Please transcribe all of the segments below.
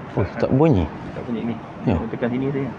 Oh, tak bunyi. Tak bunyi ni. Ya. Tekan sini saja.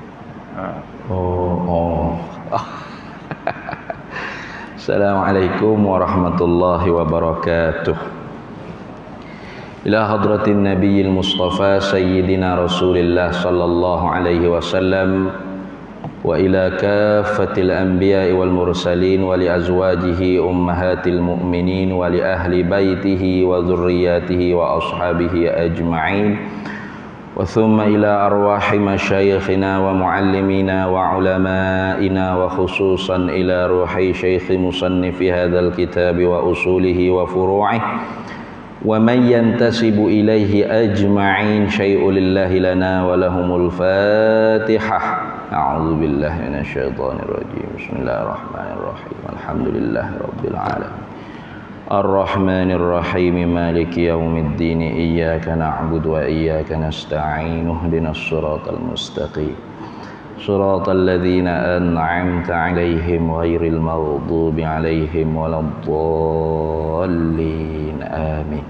Assalamualaikum warahmatullahi wabarakatuh. Ila hadratin nabiyil mustafa sayyidina rasulillah sallallahu alaihi wasallam wa ila kaffatil anbiya'i wal mursalin wa li azwajihi ummahatil mu'minin wa li ahli baitihi wa dhurriyyatihi wa ashabihi ajma'in wa thumma ila arwahi masyayikhina wa muallimina wa ulama'ina wa khususan ila ruhi syaikh musannifi hadzal kitab wa usulihi wa furu'ihi wa man yantasibu ilaihi ajma'in syai'un lillahi lana wa lahumul fatihah. A'udzu billahi minasyaitonir rajim. Bismillahirrahmanirrahim. Alhamdulillahi rabbil alamin. Arrahmanir rahim. Maliki yaumiddin. Iyyaka na'budu wa iyyaka nasta'in. Ihdinas siratal mustaqim. Siratal ladzina an'amta 'alaihim ghairil maghdubi 'alaihim waladdallin. Amin.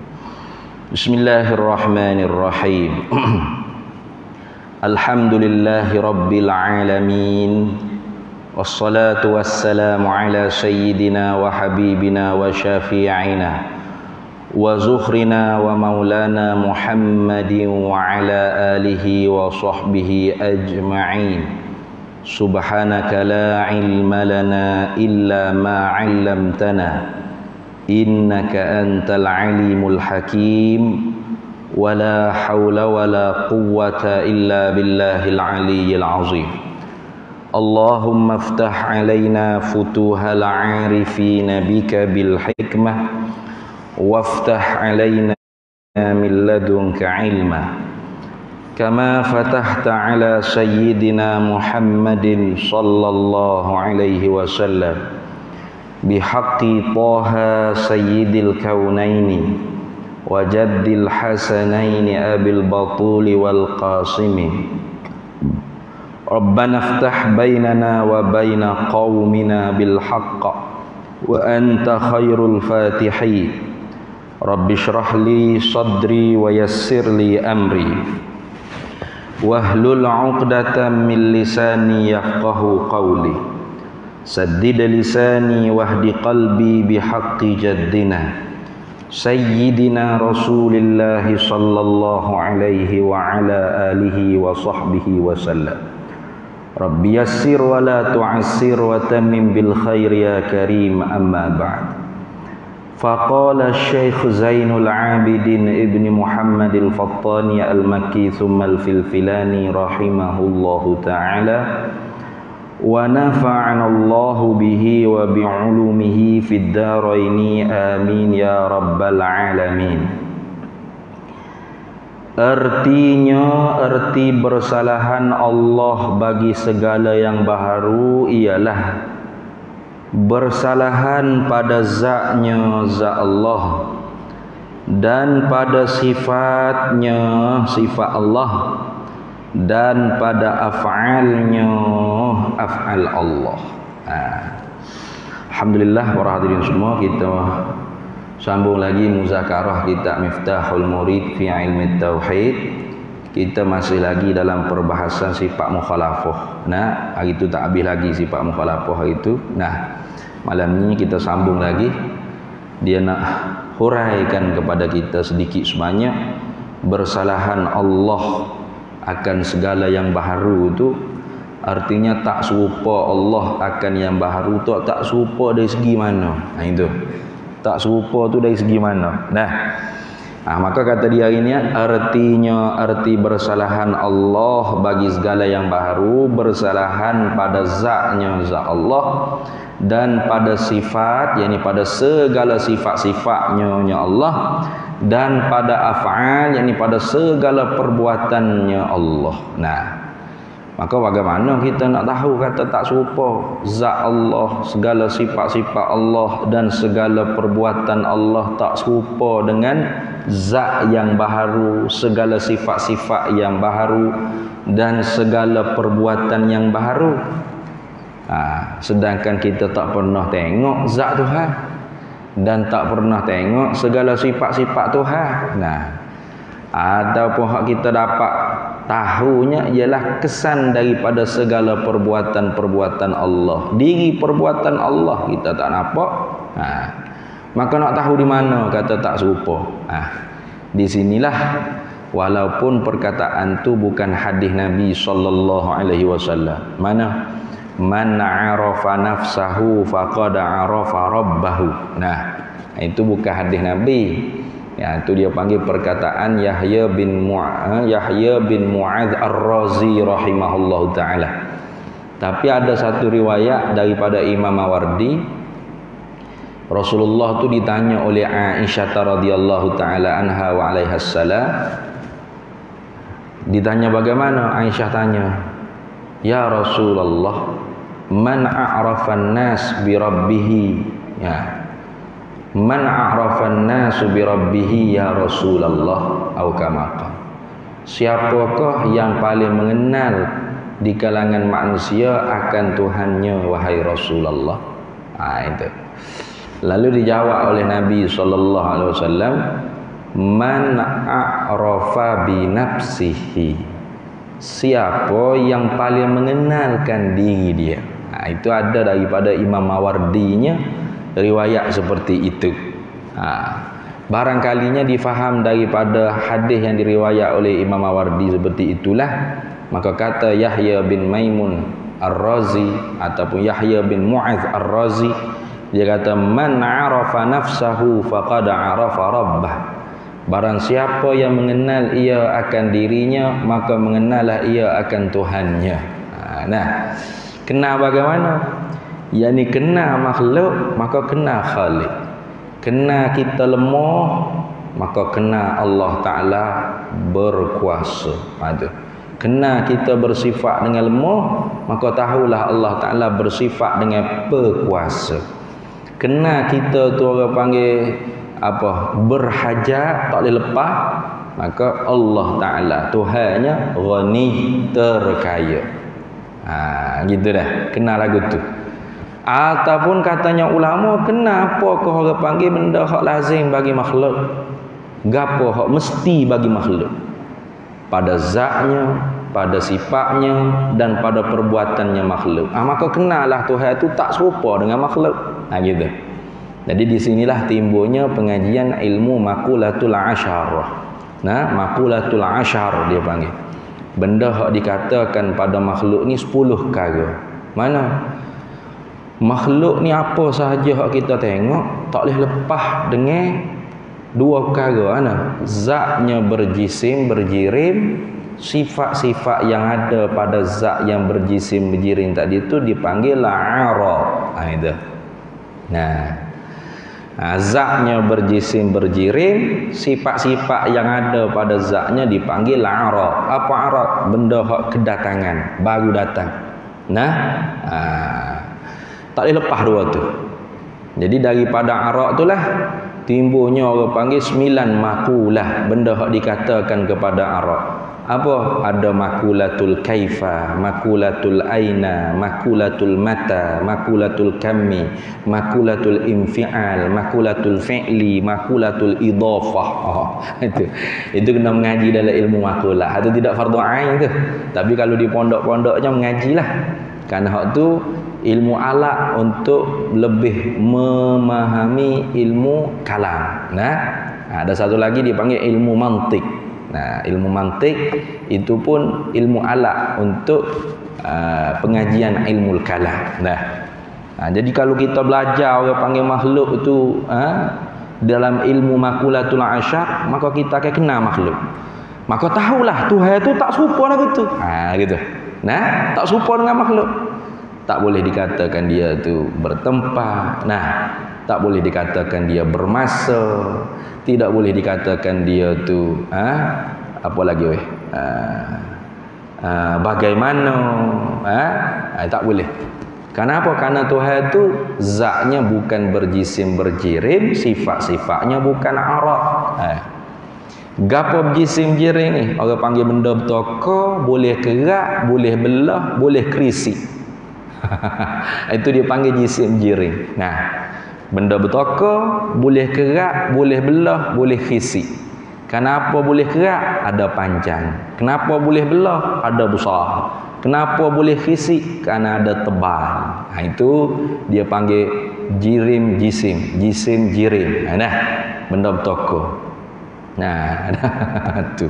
Bismillahirrahmanirrahim. Alhamdulillahi rabbil alamin. Wassalatu wassalamu ala sayyidina wa habibina wa syafi'ina wa zuhrina wa maulana Muhammadin wa ala alihi wa sahbihi ajma'in. Subhanaka la ilma lana illa ma 'allamtana innaka antal alimul hakim. Wala hawla wala quwwata illa billahil aliyyil azim. Allahumma aftah alaina futuhal arifina bika bil hikmah waftah alaina min ladunka ilma kama fatahta ala sayyidina Muhammadin sallallahu alaihi wasallam bihaqqi Taha sayyidil kaunaini wa jaddil hasanaini abil batuli wal qasimi. Rabbana iftah bainana wa baina qaumina bil haqq wa anta khairul fatihin. Rabbi shrah li sadri wa yassir li amri wahlul 'uqdatam min lisani yafqahu qawli. Saddid lisani wahdi qalbi bihaqqi jaddina sayyidina Rasulillah sallallahu alaihi wa ala alihi wa sahbihi wa sallam. Rabbi yassir wa la tu'assir wa tammim bil khair ya karim, amma ba'd. Faqala Syekh Zainul Abidin Ibn Muhammad al-Fattani al-Makki thumma al-Filfilani rahimahullahu ta'ala wa nafa'ana Allahu bihi wa bi'ulumihi fid daraini amin ya rabbal alamin. Artinya, arti bersalahan Allah bagi segala yang baharu ialah bersalahan pada zatnya, zat Allah, dan pada sifatnya, sifat Allah, dan pada af'alnya, af'al Allah. Alhamdulillah para hadirin semua, kita sambung lagi muzakarah kitab Miftahul Murid fi Ilmi Tauhid. Kita masih lagi dalam perbahasan sifat mukhalafah. Nah, hari itu tak habis lagi sifat mukhalafah itu. Nah, malam ini kita sambung lagi. Dia nak huraikan kepada kita sedikit sebanyak bersalahan Allah akan segala yang baharu itu. Artinya tak serupa Allah akan yang baharu tu, tak serupa dari segi mana? Nah, itu. Tak serupa tu dari segi mana? Maka kata dia hari ni, artinya, arti bersalahan Allah bagi segala yang baharu, bersalahan pada zatnya, zat Allah, dan pada sifat, yakni pada segala sifat-sifatnya Allah, dan pada af'al, yakni pada segala perbuatannya Allah. Maka bagaimana kita nak tahu kata tak serupa zat Allah, segala sifat-sifat Allah dan segala perbuatan Allah tak serupa dengan zat yang baharu, segala sifat-sifat yang baharu dan segala perbuatan yang baharu. Sedangkan kita tak pernah tengok zat Tuhan dan tak pernah tengok segala sifat-sifat Tuhan. Ataupun hak kita dapat tahunya ialah kesan daripada segala perbuatan-perbuatan Allah. Diri perbuatan Allah kita tak nampak. Maka nak tahu di mana kata tak serupa. Di sinilah walaupun perkataan tu bukan hadis Nabi sallallahu alaihi wasallam. Mana? Man arafa nafsahu faqad arafa rabbahu. Nah, itu bukan hadis Nabi. Ya, itu dia panggil perkataan Yahya bin Mu'adz Ar-Razi rahimahullahu taala. Tapi ada satu riwayat daripada Imam Mawardi, Rasulullah tu ditanya oleh Aisyah radhiyallahu taala anha wa alaihas salam. Ditanya bagaimana? Aisyah tanya, "Ya Rasulullah, man a'rafan nas bi rabbih?" Ya. Man a'rafan nasu bi rabbih ya Rasulullah atau kama qala. Siapakah yang paling mengenal di kalangan manusia akan Tuhannya wahai Rasulullah? Itu. Lalu dijawab oleh Nabi sallallahu alaihi wasallam, man a'rafa bi nafsihi. Siapa yang paling mengenalkan diri dia. Itu ada daripada Imam Mawardinya riwayat seperti itu. Barangkalinya difaham daripada hadis yang diriwayat oleh Imam Mawardi seperti itulah, maka kata Yahya bin Maimun Ar-Razi ataupun Yahya bin Mu'adz Ar-Razi, dia kata man arafa nafsahu faqad arafa rabbah. Barang siapa yang mengenal ia akan dirinya, maka mengenallah ia akan Tuhannya. Nah, kenal bagaimana? Yani kena makhluk, maka kena Khalik. Kena kita lemah, maka kena Allah Ta'ala berkuasa. Kena kita bersifat dengan lemah, maka tahulah Allah Ta'ala bersifat dengan berkuasa. Kena kita tu orang panggil berhajat, tak boleh lepas, maka Allah Ta'ala Tuhannya ghani, terkaya. Gitu dah, kena lagu tu. Ataupun katanya ulama, kenapa kau orang panggil benda hak lazim bagi makhluk, gapo hak mesti bagi makhluk, pada zatnya, pada sifatnya dan pada perbuatannya makhluk. Maka kenalah Tuhan itu tak serupa dengan makhluk. Gitu. Jadi di sinilah timbulnya pengajian ilmu Maqulatul Asyarah. Maqulatul Asyar dia panggil. Benda hak dikatakan pada makhluk ni 10 perkara. Mana? Makhluk ni apa sahaja hak kita tengok tak boleh lepas dengan 2 perkara. Zatnya berjisim berjirim, sifat-sifat yang ada pada zat yang berjisim berjirim tadi itu dipanggil la'arab. Itu. Zatnya berjisim berjirim, sifat-sifat yang ada pada zatnya dipanggil la'arab. Apa arab? Benda hak kedatangan, baru datang. Tak boleh lepas 2 tu. Jadi daripada arak itulah timbulnya orang panggil 9 makulah, benda hak dikatakan kepada arak. Apa? Ada makulatul kaifa, makulatul aina, makulatul mata, makulatul kammi, makulatul infial, makulatul fi'li, makulatul idafah. Itu kena mengaji dalam ilmu makulah. Itu tidak fardu ain tu. Tapi kalau di pondok-pondoknya mengajilah. Karena hak tu ilmu alat untuk lebih memahami ilmu kalam. Ada satu lagi dipanggil ilmu mantik. Ilmu mantik itu pun ilmu alat untuk pengajian ilmu kalam. Jadi kalau kita belajar orang panggil makhluk itu dalam ilmu Maqulatul Asyar, maka kita akan kenal makhluk. Maka tahulah Tuhan itu tak serupa lagu tu. Gitu. Tak serupa dengan makhluk. Tak boleh dikatakan dia tu bertempat. Tak boleh dikatakan dia bermasa. Tidak boleh dikatakan dia tu apa lagi bagaimana. Tak boleh. Kenapa? Karena Tuhan tu zatnya bukan berjisim berjirim, sifat-sifatnya bukan arab. Gapo berjisim jirim ni? Orang panggil benda bertokar, boleh kerak, boleh belah, boleh kerisi. Itu dia panggil jisim jirim. Benda bertokar, boleh kerak, boleh belah, boleh khisi. Kenapa boleh kerak? Ada panjang. Kenapa boleh belah? Ada besar. Kenapa boleh fisik? Karena ada tebal. Nah, itu dia panggil jirim jisim. Jisim jirim. Nah, benda bertokok. Nah, tu.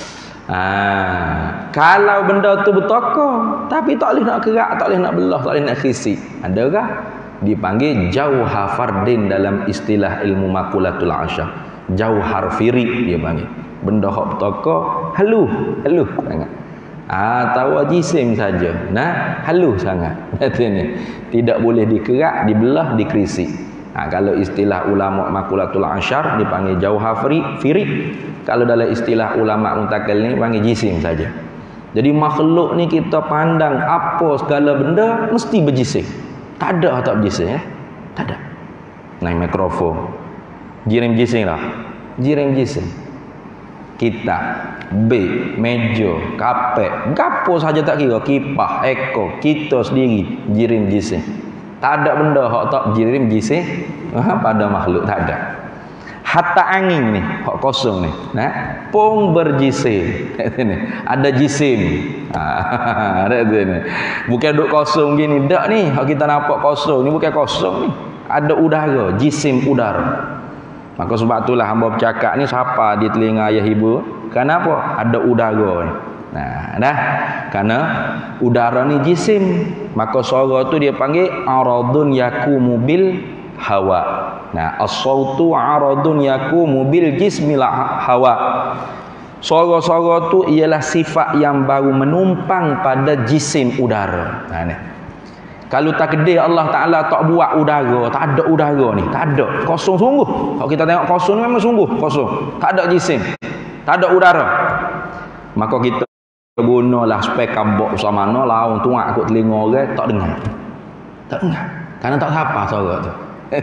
Kalau benda tu bertokok, tapi tak boleh nak kerak, tak boleh nak belah, tak boleh nak fisik. Adakah? Dipanggil jauhar fardin dalam istilah ilmu makulatul asyar. Jauhar firik dia panggil. Benda hak bertokok halu sangat. Tahu jisim saja. Nah, halu sangat. Katanya tidak boleh dikerak, dibelah, dikrisik. Kalau istilah ulama makulatul asyar dipanggil jauhar firik. Kalau dalam istilah ulama mutakallim panggil jisim saja. Jadi makhluk ni kita pandang apa segala benda mesti berjisim. Tak ada tak berjisim Tak ada. Naik mikrofon. Jirim jisim lah. Jirim jisim. Kita, beg, meja, kapek, gapo saja tak kira, kipas, ekor, kita sendiri jirim jisim. Tak ada benda hak tak jirim jisim pada makhluk, tak ada. Hatta angin ni, hak kosong ni, pun berjisim. Ada jisim. Ada tu ni. Bukan duk kosong gini, dak ni. Hak kita nampak kosong ni bukan kosong ni. Ada udara, jisim udara. Maka sebab itulah hamba bercakap ni siapa di telinga ayah ibu? Kenapa? Ada udara ni. Karena udara ni jisim, maka suara tu dia panggil aradun yakumu bil hawa. As-sautu aradun yakumu bil jismil hawa. Suara-suara tu ialah sifat yang baru menumpang pada jisim udara. Kalau takdir Allah Ta'ala tak buat udara, tak ada udara ni, tak ada, kosong sungguh. Kalau kita tengok kosong ni memang sungguh kosong, tak ada jisim, tak ada udara. Maka kita gunalah speaker box sama mana, laung tuak kat telinga orang, tak dengar. Karena tak siapa suara tu.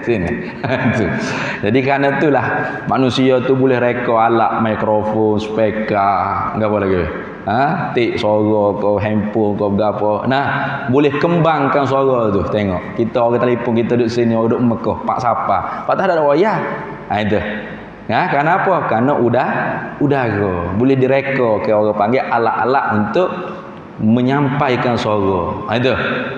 Jadi kerana itulah manusia tu boleh reka alat mikrofon, speaker, apa lagi? Tik suara kau, handphone kau berapa. Boleh kembangkan suara tu. Tengok, kita orang telefon kita duduk sini, orang duduk Mekah, pak siapa? Pak tak ada wayah. Itu. Kerana apa? Kerana udara. Boleh direka ke orang panggil alat-alat untuk menyampaikan suara. Itu.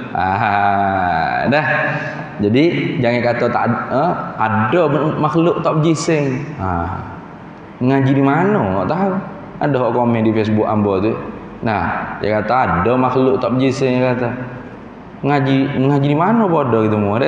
Dah. Jadi jangan kata tak ada makhluk tak berjisim. Ngaji di mana? Tak tahu. Ada orang komen di Facebook hamba tu. Dia kata ada makhluk tak berjisim, dia kata. Ngaji di mana bodoh gitu semua.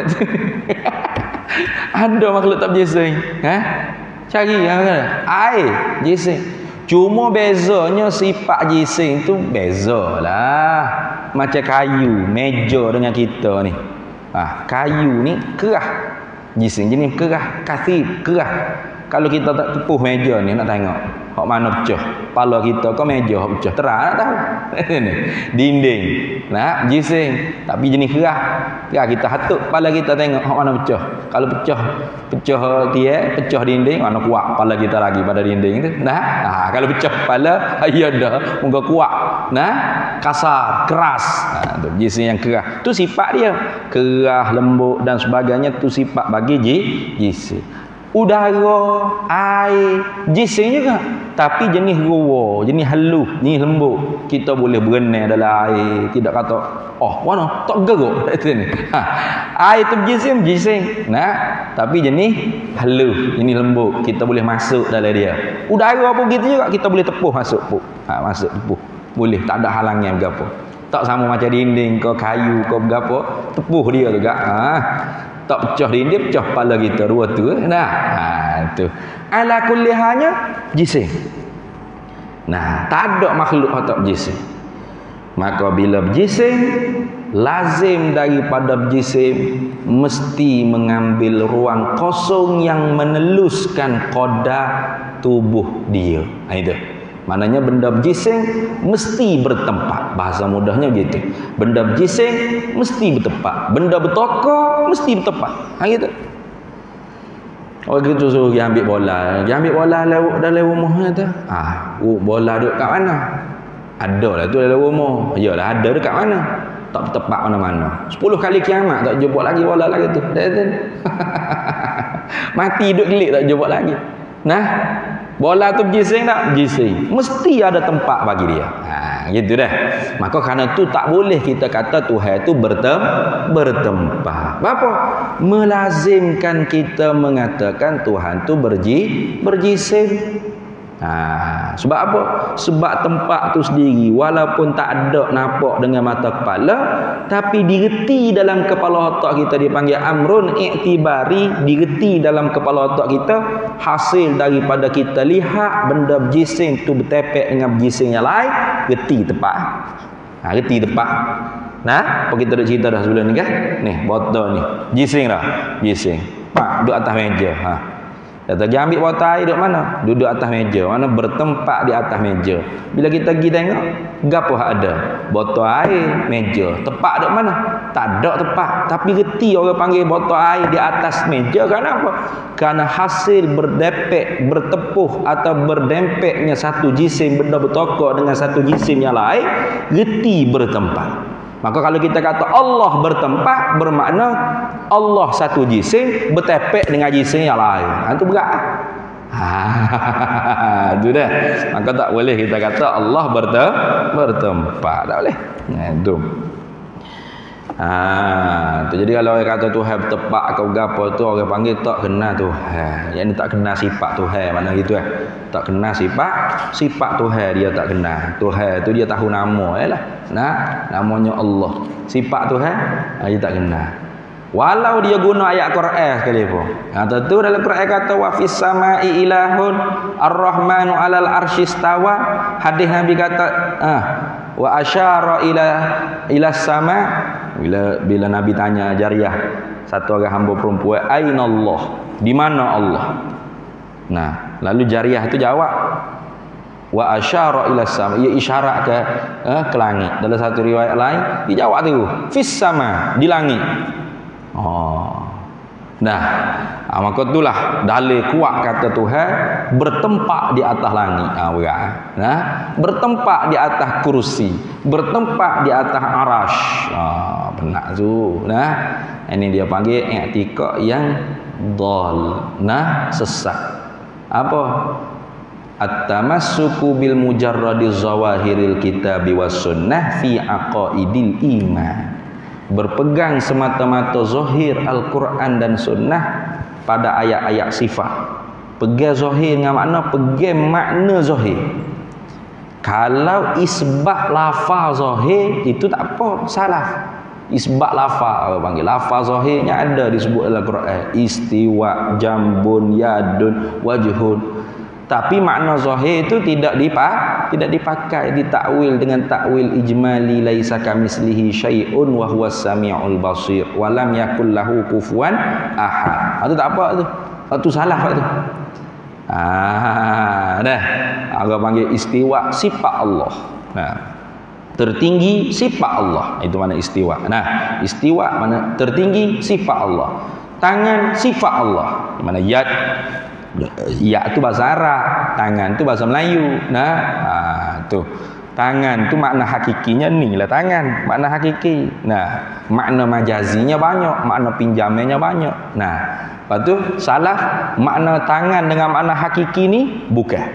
Ada makhluk tak berjisim. Cari air jisim. Cuma bezanya sifat jisim tu bezalah. Macam kayu, meja dengan kita ni. Kayu ni kerah. Jisim jenis kerah, kasib, kerah. Kalau kita tak tepuh meja ni nak tengok hak mana pecah. Kepala kita ke meja hak pecah. Terang nak tahu. Dinding. Jisim tapi jenis kerah. Kerah kita hatuk kepala kita tengok hak mana pecah. Kalau pecah tiang, pecah dinding, mana kuat kepala kita lagi pada dinding tu. Kalau pecah kepala, ya dah muka kuat. Kasar, keras. Tu jisim yang kerah. Tu sifat dia. Kerah, lembut dan sebagainya tu sifat bagi jisim. Udara, air, jisim juga. Tapi jenis ruwa, jenis halus, jenis lembut. Kita boleh berenang dalam air. Tidak kata, mana? Tak geruk. Air tu jisim. Tapi jenis halus, jenis lembut. Kita boleh masuk dalam dia. Udara pun gitu juga. Kita boleh tepuh masuk pun. Masuk tepuh. Boleh, tak ada halangnya berapa. Tak sama macam dinding ke kayu ke berapa. Tepuh dia juga. Tak pecah dinding, pecah kepala kita dua tu. Tu. Ala kulli halnya jisim. Tak ada makhluk yang tak berjisim. Maka bila berjisim, lazim daripada berjisim mesti mengambil ruang kosong yang meneluskan qadar tubuh dia. Itu. Maknanya benda berjisim mesti bertempat. Bahasa mudahnya begitu. Benda berjisim mesti bertempat. Benda bertokok mesti bertempat. Gitu. Orang gitu suruh dia ambil bola. Dia ambil bola dalam rumahnya tu. Bola duduk kat mana? Ada lah tu dalam rumah. Yalah ada dekat mana? Tak bertempat mana-mana. 10 kali kiamat tak jumpa lagi bola lagi tu. Mati duduk gelik tak jumpa lagi. Bola tu berjising tak? Berjising. Mesti ada tempat bagi dia. Gitu dah. Maka kerana tu tak boleh kita kata Tuhan tu bertempat. Apa? Melazimkan kita mengatakan Tuhan tu berjising. Sebab apa? Sebab tempat tu sendiri walaupun tak ada nampak dengan mata kepala, tapi direti dalam kepala otak kita, dipanggil amrun i'tibari, direti dalam kepala otak kita, hasil daripada kita lihat benda berjising tu bertepek dengan berjising yang lain, reti tepat. Reti tepat. Apa kita dah cerita dah sebelum ni kan? Ni botol ni jising dah, jising pak duduk atas meja. Kata dia ambil botol air duduk mana? Duduk atas meja. Mana bertempat di atas meja. Bila kita pergi tengok, gapo hak ada? Botol air, meja. Tepat duduk mana? Tak ada tepat. Tapi reti orang panggil botol air di atas meja. Kenapa? Kerana hasil berdepek, bertepuh atau berdempeknya satu jisim benda bertokok dengan satu jisim yang lain, reti bertempat. Maka kalau kita kata Allah bertempat, bermakna Allah satu jisim bertepek dengan jisim yang lain. Itu berat. Itu dah. Maka tak boleh kita kata Allah bertempat. Tak boleh. Itu. Jadi kalau orang kata Tuhan bertempat kau gapo tu, orang panggil tak kenal Tuhan. Yang ni tak kenal sifat Tuhan. Mana gitu tak kenal sifat Tuhan, dia tak kenal. Tuhan tu dia tahu nama lah. Namanya Allah. Sifat Tuhan dia tak kenal. Walau dia guna ayat Quran sekalipun. Tentu dalam Quran kata wa fis samai ilahun ar-rahmanu 'alal arsy istawa. Hadis Nabi kata wa asyara ila sama. Bila Nabi tanya Jariyah, satu orang hamba perempuan, aina Allah? Di mana Allah? Lalu Jariyah itu jawab wa asyara ila sama, ia isyarat ke langit. Dalam satu riwayat lain dia jawab tu fis sama, di langit. Maka itulah dalil kuat kata Tuhan bertempat di atas langit. Bertempat di atas kursi, bertempat di atas arasy. Benar tu. Ini dia panggil i'tikad yang dhal, sesat. Apa? At-tamassuku bil mujarradi zawahiril kitabi was sunnah fi aqaidil iman. Berpegang semata-mata zahir Al-Quran dan Sunnah pada ayat-ayat sifat. Pegang zahir dengan makna pegang makna zahir. Kalau isbat lafaz zahir itu tak apa, salah. Isbat lafaz, apa panggil lafaz zahirnya ada disebut dalam Quran, istiwa, jambun, yadun, wajhun. Tapi makna zahir itu tidak dipakai, ditakwil dengan takwil ijmali, laisa kamislihi syai'un wa huwas samiul basir wa lam yakul lahu kufuwan ahad. Itu tak apa tu. Itu salah tu. Orang panggil istiwa sifat Allah. Tertinggi sifat Allah. Itu mana istiwa. Istiwa mana tertinggi sifat Allah. Tangan sifat Allah. Di mana yad. Ya tu bahasa Arab, tangan tu bahasa Melayu. Tu tangan tu makna hakikinya ni lah tangan, makna hakiki. Makna majazinya banyak, makna pinjamnya banyak. Lepas tu salah makna tangan dengan makna hakiki ni bukan.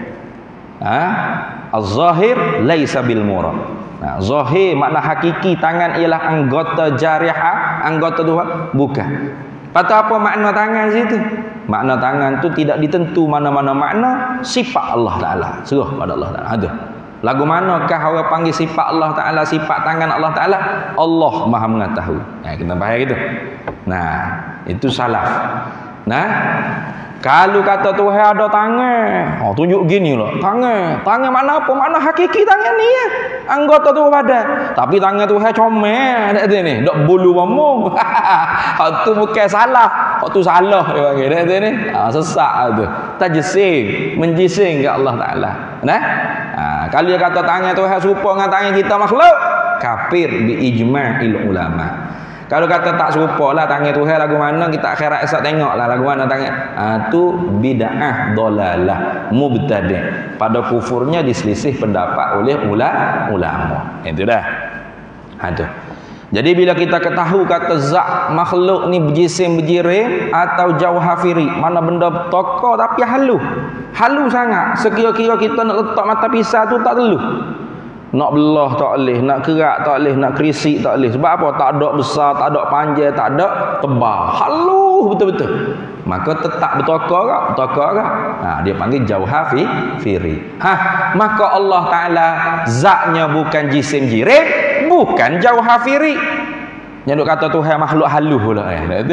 Az-zahir laisa bil murad. Zahir makna hakiki tangan ialah anggota jarihah, anggota Tuhan, bukan. Patut apa makna tangan situ? Makna tangan tu tidak ditentu mana-mana makna, sifat Allah Ta'ala. Serah pada Allah Ta'ala. Ada. Lagu manakah orang panggil sifat Allah Ta'ala, sifat tangan Allah Ta'ala? Allah Maha mengetahui. Kita faham gitu. Itu salah. Kalau kata Tuhan ada tangan, tunjuk gini lah. Tangan makna apa? Makna hakiki tangan ni ya. Anggota tu badan. Tapi tangan Tuhan comel tak ada ni. Dok bulu mamung. Itu bukan salah. Itu salah dia panggil. Tak ada ni. Sesak tu. Tajsim, menjising ke Allah Taala. Kalau dia kata tangan Tuhan serupa dengan tangan kita makhluk, kafir bi ijma'il ulama. Kalau kata tak serupa lah tangan Tuhan lagu mana, kita akhirat esok tengok lah lagu mana tangan. Tu bid'ah dolalah mubtadi'. Pada kufurnya diselisih pendapat oleh ulama. Itu dah. Jadi bila kita ketahui kata zat makhluk ni berjisim berjirim atau jauhafiri, mana benda tokok tapi halus. Halus sangat. Sekira-kira kita nak letak mata pisau tu tak perlu. Nak belah tak boleh, nak kerak tak boleh, nak kerisik tak boleh. Sebab apa? Tak ada besar, tak ada panjang, tak ada tebal. Halus betul-betul. Maka tetap bertokok tak? Bertokok tak? Dia panggil jauhafiri. Maka Allah Ta'ala zatnya bukan jisim jirim, bukan jauhafiri. Yang duk kata Tuhan makhluk halus pula.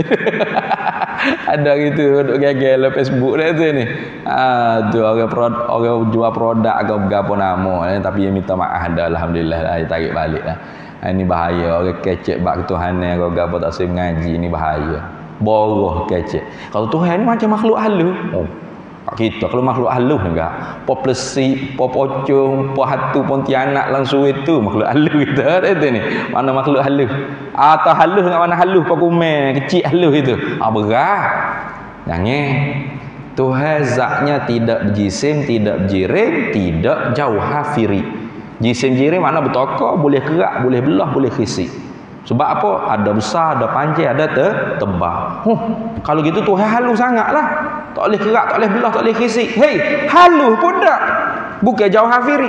Ada gitu duk gagel Facebook dah tu ni. Tu orang jual produk ke apa nama tapi dia minta maaf dah, alhamdulillah lah, dia tarik balik lah. Ini bahaya orang kecek bab ketuhanan ke apa tak sempat mengaji ni bahaya. Boroh kecek. Kalau Tuhan ni macam makhluk halus. Kita kalau makhluk halus enggak, po plesi, po pocong, po hatu, pontianak langsung itu makhluk halus kita itu ni. Mana makhluk halus? Atau halus dengan mana halus po kumel, kecil halus itu. Berat. Jangan. Tuhan zatnya tidak berjisim, tidak berjirim, tidak jauhafiri. Jisim jirim mana bertokok, boleh kerak, boleh belah, boleh krisik. Sebab apa? Ada besar, ada panjang, ada tebal. Kalau gitu Tuhan halus sangatlah. Tak boleh kerak, tak boleh belah, tak boleh krisik. Hei, halus pun tak. Bukan jauhafiri.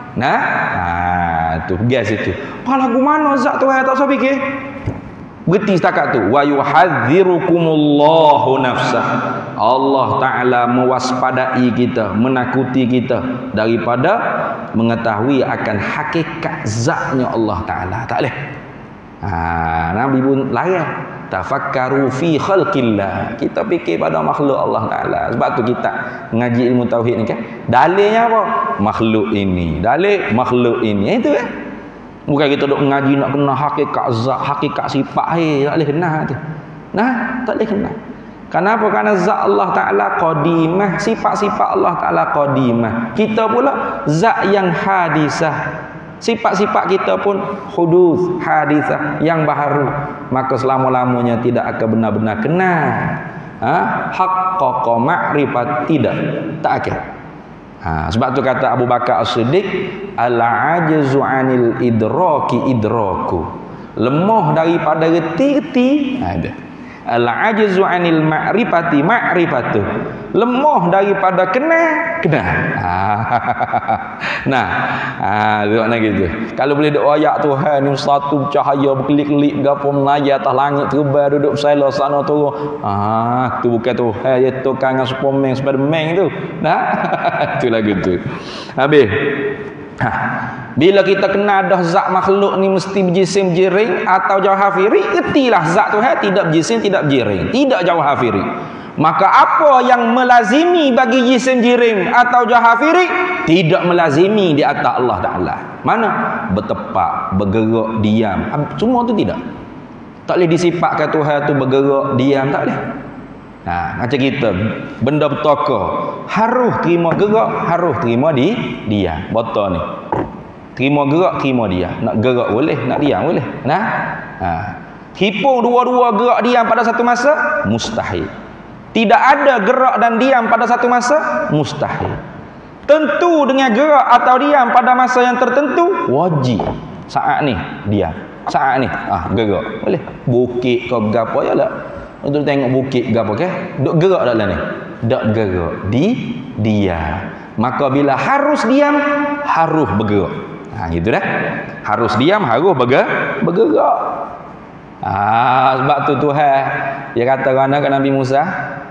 Tu pergi situ. Lagu mana zat Tuhan tak usah fikir. Berhenti setakat tu. Wa yuhadzirukumullahu nafsah. Allah Ta'ala mewaspadai kita, menakuti kita daripada mengetahui akan hakikat zatnya Allah Ta'ala. Tak boleh. Nabi pun larang. Tafakkaru fi khalqillah. Kita fikir pada makhluk Allah Ta'ala. Sebab tu kita ngaji ilmu tauhid ni kan. Dalilnya apa? Makhluk ini. Dalil makhluk ini. Itu kan. Bukan kita duk ngaji nak kena hakikat zat, hakikat sifat. Tak boleh kenal tu. Tak boleh kenal. Kenapa? Kerana zat Allah Ta'ala qadimah. Sifat-sifat Allah Ta'ala qadimah. Kita pula zat yang hadisah. Sifat-sifat kita pun hudus, hadisah, yang baharu. Maka selama-lamanya tidak akan benar-benar kenal. Haqqaqa ma'rifat, tidak. Tak akan. Sebab tu kata Abu Bakar As-Siddiq, al-ajzu 'anil idraki idraku. Lemah daripada reti-reti. Ada. Al-ajzu 'anil ma'rifati ma'rifatu. Lemah daripada kenal. Tengok nak gitu. Kalau boleh duk ayat Tuhan ni satu cahaya berkelip-kelip gapo melayar atas langit terbang duduk bersela sana turun. Tu bukan Tuhan, dia tukang Superman, Spiderman tu. Tu lagu tu. Habis. Bila kita kenal dah zat makhluk ni mesti berjisim jiring atau jauhafiri, ertilah zat Tuhan tidak berjisim, tidak berjiring, tidak jauhafiri. Maka apa yang melazimi bagi jisim jirim atau jauhafiri tidak melazimi di atas Allah Ta'ala. Mana? Bertepak, bergerak, diam. Semua tu tidak. Tak boleh disifatkan Tuhan tu bergerak, diam, tak boleh. Macam kita benda bertokok harus terima gerak, harus terima diam. Betul ni. Terima gerak, terima diam. Nak gerak boleh, nak diam boleh. Hipung dua-dua gerak diam pada satu masa mustahil. Tidak ada gerak dan diam pada satu masa mustahil. Tentu dengan gerak atau diam pada masa yang tertentu wajib. Saat ni diam, saat ni gerak boleh. Bukit ke gapo ya lah. Untuk tengok bukit gapo ke, duk gerak dalam ni. Dak gerak, diam. Maka bila harus diam, harus bergerak. Gitu dah. Harus diam, harus bergerak. Sebab tu Tuhan dia kata kerana Nabi Musa,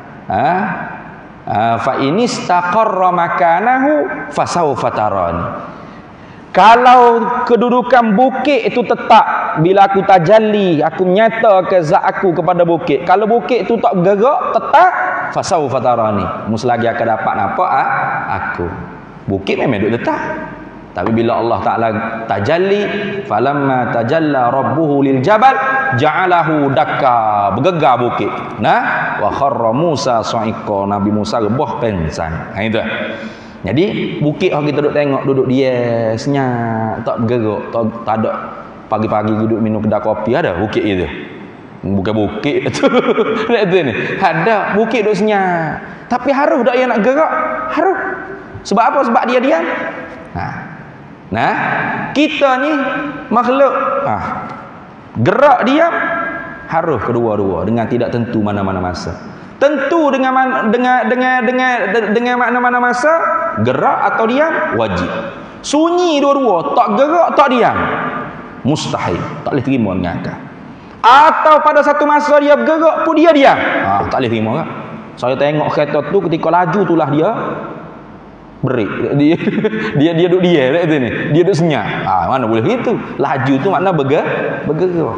fa inistaqarra makanahu fasawfa tarani. Kalau kedudukan bukit itu tetap, bila aku tajalli, aku nyata ke zat aku kepada bukit. Kalau bukit itu tak bergerak, tetap, fasawfa tarani. Selagi akan dapat nampak aku. Bukit memang duduk tetap. Tapi bila Allah Ta'ala tajalli, falamma tajalla rabbuhu lil jabal ja'alahu dakka, bergegar bukit. Wa kharra Musa sa'iqa, Nabi Musa rebah pengsan. Itu. Jadi bukit kalau kita duduk tengok, duduk dia senyap, tak bergerak, tak ada pagi-pagi duduk minum kedai kopi, ada bukit itu. Bukan bukit tu. Itu ni. Ada bukit duduk senyap. Tapi harus tak dia nak gerak? Harus. Sebab apa? Sebab dia diam. Kita ni makhluk Gerak diam harus kedua-dua dengan tidak tentu mana-mana masa. Tentu dengan mana-mana masa, gerak atau diam wajib. Sunyi dua-dua, tak gerak tak diam, mustahil, tak boleh terima dengan akal. Atau pada satu masa dia bergerak pun dia diam, tak boleh terima kan? Saya tengok kereta tu ketika laju itulah dia break, dia duduk dia kat sini, dia duduk senyap. Mana boleh gitu? Laju tu makna bergerak.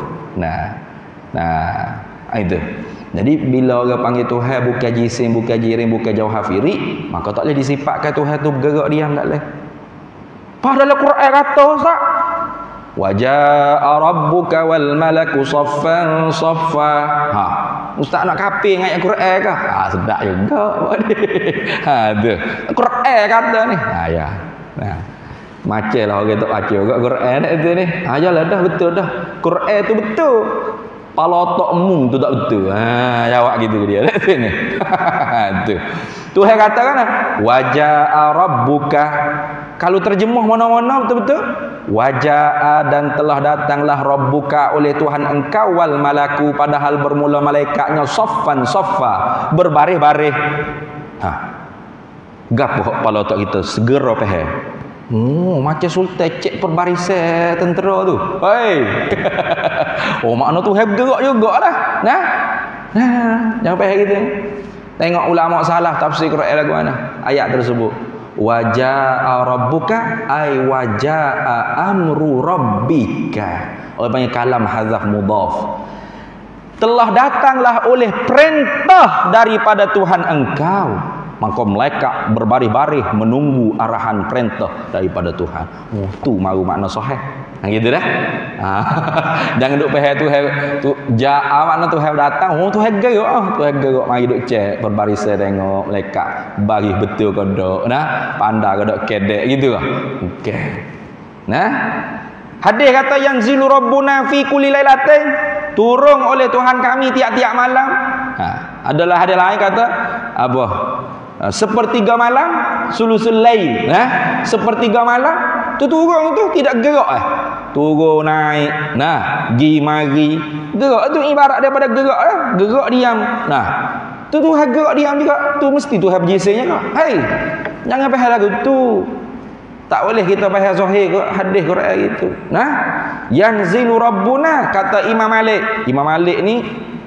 Nah itu. Jadi bila orang panggil Tuhan bukan jisim, bukan jirim, bukan jauh hafiri, maka tak boleh disifatkan Tuhan tu bergerak diam, tak boleh. Padahal Quran kata Ustaz, wa jaa rabbuka wal malaku saffan saffa. Ustaz nak kafir dengan ayat Quran ke? Sedap juga. Tu. Quran kata ni. Ya. Nah. Macamlah orang tak baca juga Quran itu ni. Yalah dah betul dah. Quran tu betul. Pala otak mung tu tak betul. Jawab gitu dia. Sini. Tu. Tuhan katakan wa jaa rabbuka. Kalau terjemah mana-mana betul-betul, wajaa dan telah datanglah rabbuka oleh Tuhan engkau wal malaku, padahal bermula malaikatnya saffan saffa, berbaris-baris. Gapo kepala otak kita segera faham. Macam sultan cek perbarisan tentera tu. Makna tu gerak jugalah. Nah, jangan faham gitu. Tengok ulama salah tafsir Quran lagu mana ayat tersebut. Wajaa rabbuka ay wajaa amru rabbika. Orang panggil kalam hazaf mudhaf. Telah datanglah oleh perintah daripada Tuhan engkau. Maka malaikat berbaris-baris menunggu arahan perintah daripada Tuhan. Tu maru makna sahih. Gitu dah. Jangan duk faham tu jaa makna Tuhan datang. Tuhan gerak. Tuhan gerak mari duk cek berbarisan tengok malaikat baris betul ke dak. Pandai ke dak kedek gitu lah. Okey. Hadis kata yang zilu rabbuna fi kulli lailatin, turun oleh Tuhan kami tiap-tiap malam. Adalah hadis lain kata apa? Sepertiga malam, sulusul lail. Sepertiga malam tu turun tu tidak gerak turun naik, gi mari. Gerak tu ibarat daripada gerak gerak diam. Tu Tuhan gerak diam juga. Tu mesti Tuhan berjisanya kau. Jangan faham lagu tu. Tak boleh kita faham sahih hadis Quran gitu. Yanzilu rabbuna, kata Imam Malik. Imam Malik ni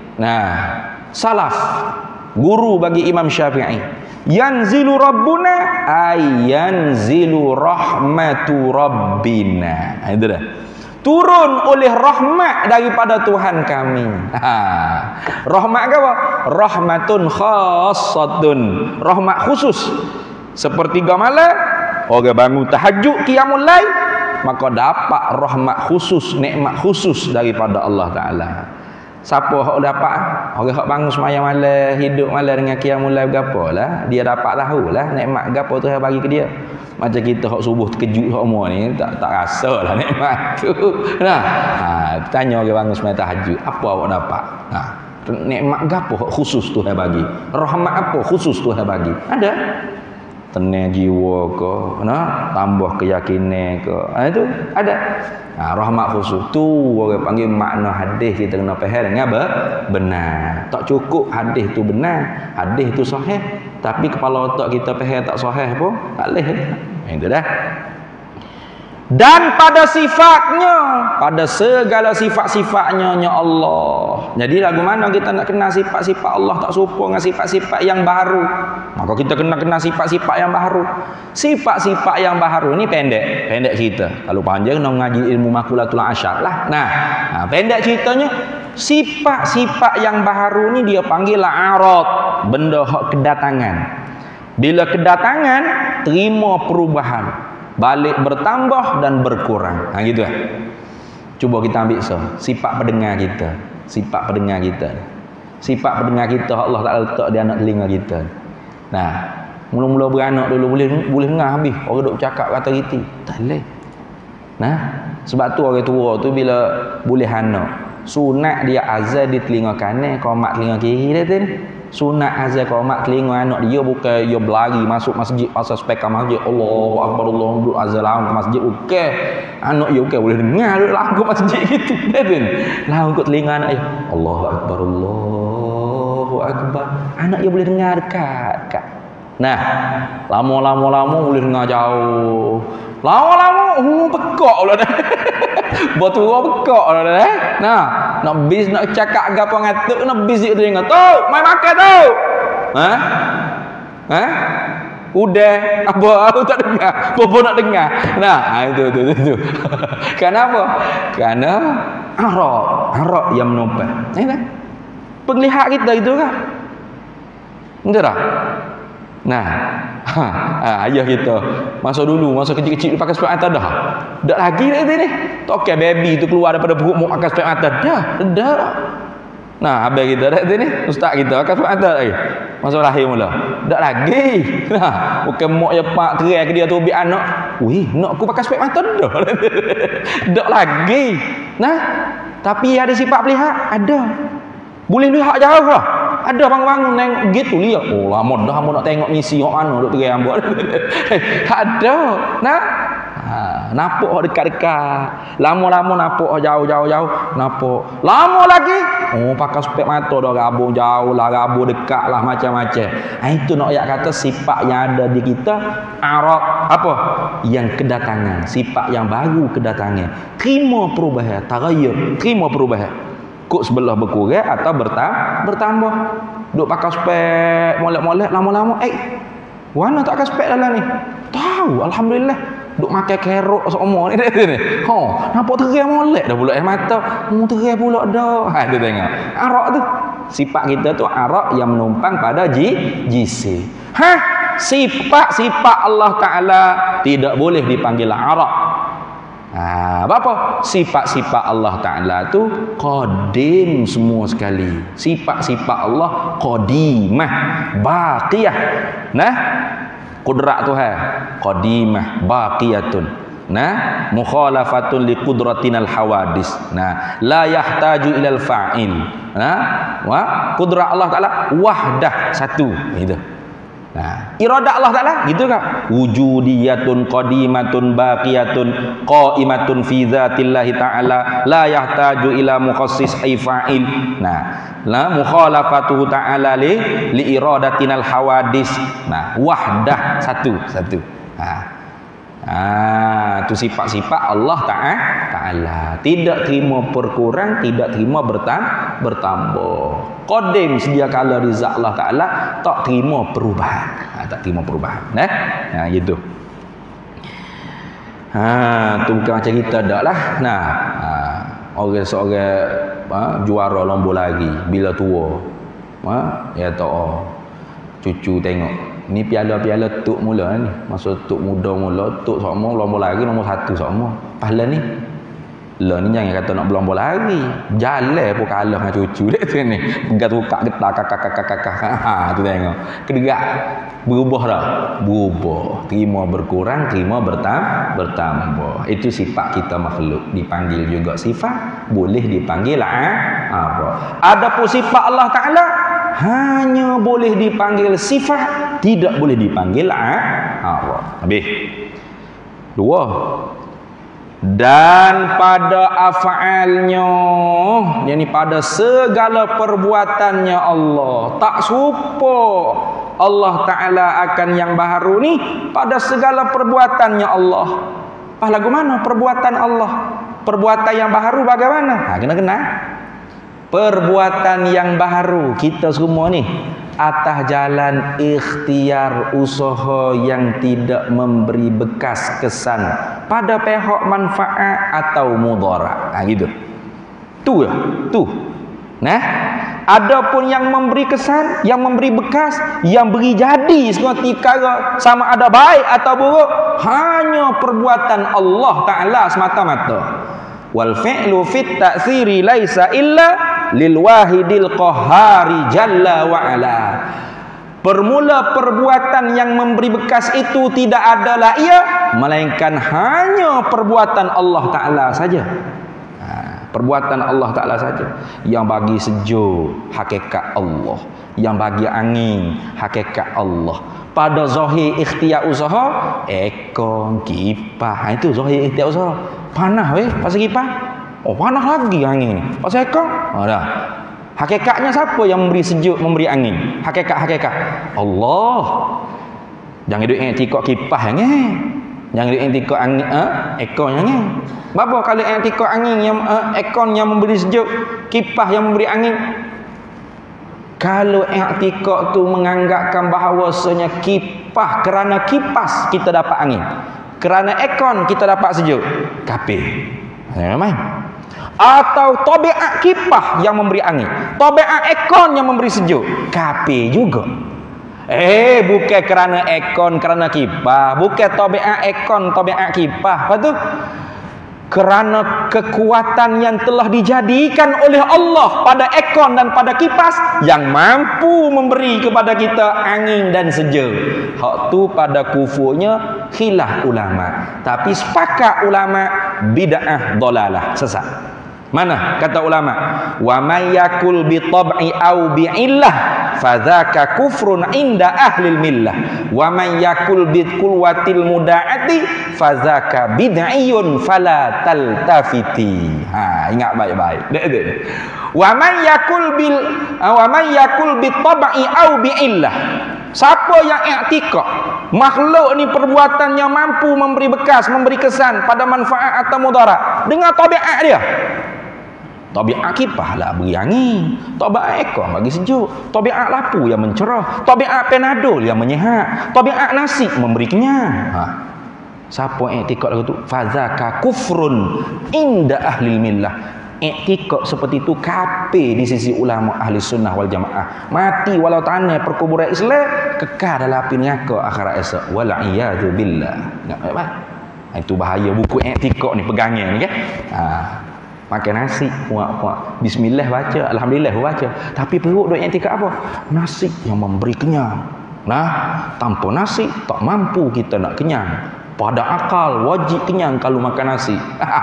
salaf, guru bagi Imam Syafi'i. Yanzilu rabbuna ay yanzilu rahmatu rabbina. Itu dah. Turun oleh rahmat daripada Tuhan kami. Rahmat ke apa? Rahmatun khassatun. Rahmat khusus. Sepertiga malam orang bangun tahajud qiyamul lail, maka dapat rahmat khusus, nikmat khusus daripada Allah Taala. Siapa hak dapat? Orang hak bangun sembahyang malam, hidup malam dengan qiyamul lail gapalah, dia dapat tahulah nikmat gapo Tuhan bagi ke dia. Macam kita hak subuh terkejut hak semua ni tak rasalah nikmat tu. Tanya orang bangun sembahyang tahajud, apa awak dapat? Nikmat gapo hak khusus Tuhan bagi? Rahmat apa khusus Tuhan bagi? Ada? Tenang jiwa ke, tambah keyakinan ke, itu ada. Rahmat khusus tu orang panggil makna hadis, kita kena faham dengan benar. Tak cukup hadis tu benar, hadis tu sahih, tapi kepala otak kita faham tak sahih pun tak boleh. Itu dah. Dan pada sifatnya, pada segala sifat-sifatnya nya Allah. Jadi lagu mana kita nak kenal sifat-sifat Allah tak serupa dengan sifat-sifat yang baru, maka kita kena kenal sifat-sifat yang baru. Sifat-sifat yang baru ni pendek cerita. Kalau panjang nak mengaji ilmu makulatul asyar lah. Pendek ceritanya, sifat-sifat yang baru ni dia panggil arad, benda hak kedatangan. Bila kedatangan, terima perubahan, balik bertambah dan berkurang. Gitu lah. Cuba kita ambil sifat pendengar kita. Sifat pendengar kita. Sifat pendengar kita Allah Taala letak di anak telinga kita. Mula-mula beranak dulu boleh dengar habis. Orang duk cakap kata riti. Tak boleh. Sebab tu orang tua tu bila boleh anak, sunat dia azan di telinga kanan, qomat telinga kiri dia tu. Sunat azan qomat telinga anak dia bukan dia berlari masuk masjid asal speaker masjid Allahu akbar Allahu azan lawan ke masjid bukan. Anak dia bukan boleh dengar lawan ke masjid gitu. Kan? Lawan ke telinga anak dia Allahu akbar Allahu akbar. Anak dia boleh dengar dekat. Nah, lama boleh dengar jauh. Lama pekak pula dah. Bertua pekak pula dah. Nah, nak bis nak cakap gapo ngatuk nak bis dia dengar. Tu, mai makan tu. Ha? Udah apa aku tak dengar. Bobo nak dengar. Nah, itu. Kenapa? Karena arak yang menopang. Kan? Penglihat kita itu kan. Betul tak? Nah, ayah kita masa kecil-kecil pakai spek mata dah. Tak lagi ni. Tak okay, baby tu keluar daripada perut mau pakai spek mata dah. Nah, abang kita dah ni, ustaz kita pakai spek mata lagi. Masa lahir mula. Tak lagi. Nah, bukan mak ya pak terai ke dia tu biar anak. Wih, nak aku pakai spek mata dah. Tak lagi. Nah, tapi ada sifat pelihat ada. Boleh lihat jauh lah. Ada bangun-bangun neng gitu lihat. Oh, lama dah nak tengok misi hok mana duk terai ambak. Ada. Nah. Nampak hok dekat-dekat. Lama-lama nampak hok jauh. Nampak. Lama lagi. Oh, pakai spek mata dah rabung jauh lah, rabung dekat lah macam-macam. Itu nak ayat kata sifat yang ada di kita arak apa? Yang kedatangan, sifat yang baru kedatangan. Terima perubahan, taghayyur, terima perubahan. Kok sebelah berkurang atau bertambah. Duk pakai spek molek-molek lama-lama warna tak pakai spek dalam ni. Tahu alhamdulillah. Duk makan kerok semua ni. Nampak terai molek dah pula mata. Terai pula dah. Dia tengok. Arak tu sifat kita tu arak yang menumpang pada jisi. Sifat Allah Taala tidak boleh dipanggil arak. Apa? Sifat-sifat Allah Ta'ala tu qadim semua sekali. Sifat-sifat Allah qadimah, baqiyah. Nah, qudrat Tuhan qadimah, baqiyatun. Nah, mukhalafatun li qudratinal hawadis. Nah, la yahtaju ilal fa'il. Nah, qudrat Allah Ta'ala wahdah satu gitu. Nah, iradah Allah Ta'ala gitu kan? Wujudiyatun qadimatun baqiyatun qaimatun fi dzatillahi ta'ala la yahtaju ila mukhassis ay fa'il. Nah, la mukhalafatuhu ta'ala li iradatinal hawadis. Nah, wahdah satu. Itu sifat-sifat Allah Ta'ala. Tidak terima berkurang, tidak terima bertambah. Qadim sedia kala di zat Allah Ta'ala, tak terima perubahan. Nah, gitu. Tu bukan macam kita dak lah. Nah, orang seorang juara lomba lagi bila tua. Ya tak cucu tengok. Ni piala-piala tok mula ni. Masa tok muda mula, tok sama lomba lari nombor 1 sama. Pahala ni. Lah ni jangan kata nak berlomba lari. Jalan pun kalah dengan cucu dia tu ni. Pegat buka getah kakak. Tu tengok. Kederak. Berubah dah. Berubah. Terima berkurang, terima bertambah. Itu sifat kita makhluk. Dipanggil juga sifat, boleh dipanggil apa. Adapun sifat Allah Ta'ala hanya boleh dipanggil sifat, tidak boleh dipanggil Allah. Habis. 2. Dan pada af'alnya, yakni pada segala perbuatannya Allah, tak serupa Allah Ta'ala akan yang baharu ni pada segala perbuatannya Allah. Lagu mana perbuatan Allah? Perbuatan yang baharu bagaimana? Kena perbuatan yang baharu kita semua ni atas jalan ikhtiar usaha yang tidak memberi bekas kesan pada pihak manfaat atau mudarat. Gitu. Tu. Nah, adapun yang memberi kesan, yang memberi bekas, yang beri jadi seketika sama ada baik atau buruk, hanya perbuatan Allah Ta'ala semata-mata. Wal fi'lu fit ta'thiri laisa illa lil wahidil qahhari jalla wa ala. Permula perbuatan yang memberi bekas itu tidak adalah ia, melainkan hanya perbuatan Allah Ta'ala saja. Perbuatan Allah Ta'ala saja yang bagi sejuk hakikat Allah, yang bagi angin, hakikat Allah. Pada zahir ikhtiar usaha, ekon, kipas. Itu zahir ikhtiar usaha. Panah weh pasal kipas. Oh, panah lagi angin. Pasal ekon. Dah. Hakikatnya siapa yang memberi sejuk, memberi angin? Hakikat Allah. Jangan duk iktikad kipas ni. Jangan duk iktikad angin, ekon ni. Bapa kalau iktikad angin yang ekon yang memberi sejuk, kipas yang memberi angin. Kalau i'tikad tu menganggapkan bahawasanya kipas, kerana kipas kita dapat angin, kerana ekon kita dapat sejuk, kafir. Memang. Atau tabiat kipas yang memberi angin, tabiat ekon yang memberi sejuk, kafir juga. Bukan kerana ekon, kerana kipas, bukan tabiat ekon, tabiat kipas. Apa tu? Kerana kekuatan yang telah dijadikan oleh Allah pada ekon dan pada kipas yang mampu memberi kepada kita angin dan sejuk. Hak tu pada kufurnya khilaf ulama. Tapi sepakat ulama bid'ah dalalah, sesat. Mana kata ulama? Wa may yakul bi tab'i au bi illah fadzaka kufrun inda ahli millah. Wa may yakul bi quwwatil muda'ati fadzaka bid'iyun fala taltafiti. Ingat baik-baik. Wa may yakul bi tab'i au bi illah. Siapa yang i'tikad makhluk ni perbuatan yang mampu memberi bekas, memberi kesan pada manfaat atau mudarat dengan tabiat dia. Tabiat kipas lah beri angin, tabiat ekor bagi sejuk, tabiat lapu yang mencerah, tabiat penadol yang menyehat, tabiat nasi memberi kenyang. Siapa i'tikad lagu tu? Fadzaka kufrun inda ahli millah. I'tikad seperti itu kafir di sisi ulama ahli sunnah wal jamaah. Mati walau tanah perkuburan Islam, kekal dalam api neraka akhirat esok. Wal iyadu billah. Enggak itu bahaya buku i'tikad ni, pegangnya ni kan. Makan nasi, puak bismillah baca, alhamdulillah baca, tapi perut duk i'tikad apa? Nasi yang memberi kenyang. Tanpa nasi tak mampu kita nak kenyang. Pada akal wajib kenyang kalau makan nasi.